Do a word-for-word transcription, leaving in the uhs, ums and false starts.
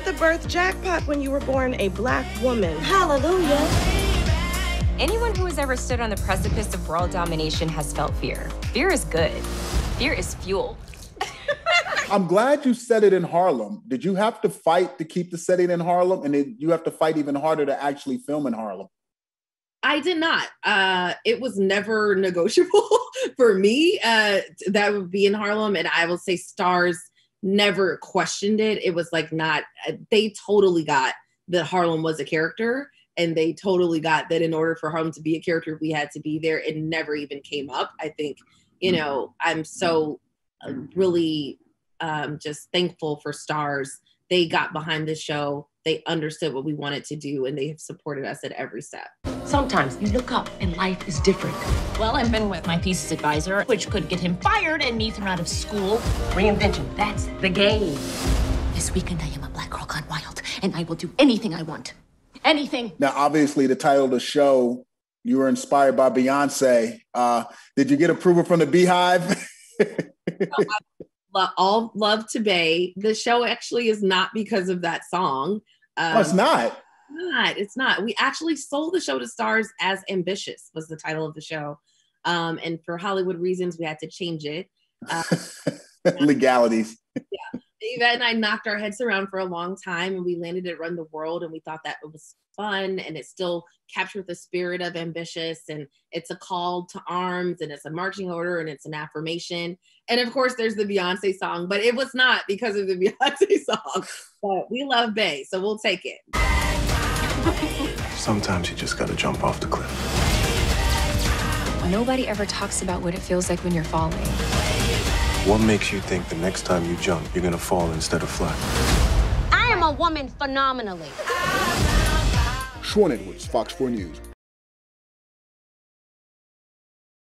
hit the birth jackpot when you were born a black woman. Hallelujah. Anyone who has ever stood on the precipice of world domination has felt fear. Fear is good. Fear is fuel. I'm glad you said it in Harlem. Did you have to fight to keep the setting in Harlem? And did you have to fight even harder to actually film in Harlem? I did not. Uh, it was never negotiable for me. Uh, that would be in Harlem. And I will say Starz never questioned it. It was like not, they totally got that Harlem was a character. And they totally got that in order for Harlem to be a character, we had to be there. It never even came up. I think, you know, I'm so uh, really um, just thankful for Starz. They got behind the show. They understood what we wanted to do, and they have supported us at every step. Sometimes you look up and life is different. Well, I've been with my thesis advisor, which could get him fired and me thrown out of school. Reinvention, that's the game. This weekend I am a black girl gone wild, and I will do anything I want. Anything. Now, obviously, the title of the show, you were inspired by Beyonce. Uh, did you get approval from the Beehive? no, all love to Bey. The show actually is not because of that song. Um, oh, it's not? Not. It's not. We actually sold the show to Starz as Ambitious was the title of the show. Um, and for Hollywood reasons, we had to change it. Uh, Legalities. Yeah. Yvette and I knocked our heads around for a long time, and we landed at Run the World, and we thought that it was fun, and it still captured the spirit of Ambitious, and it's a call to arms, and it's a marching order, and it's an affirmation. And of course, there's the Beyonce song, but it was not because of the Beyonce song. But we love Bey, so we'll take it. Sometimes you just gotta jump off the cliff. Nobody ever talks about what it feels like when you're falling. What makes you think the next time you jump, you're gonna fall instead of fly? I am a woman phenomenally. Shawn Edwards, Fox four News.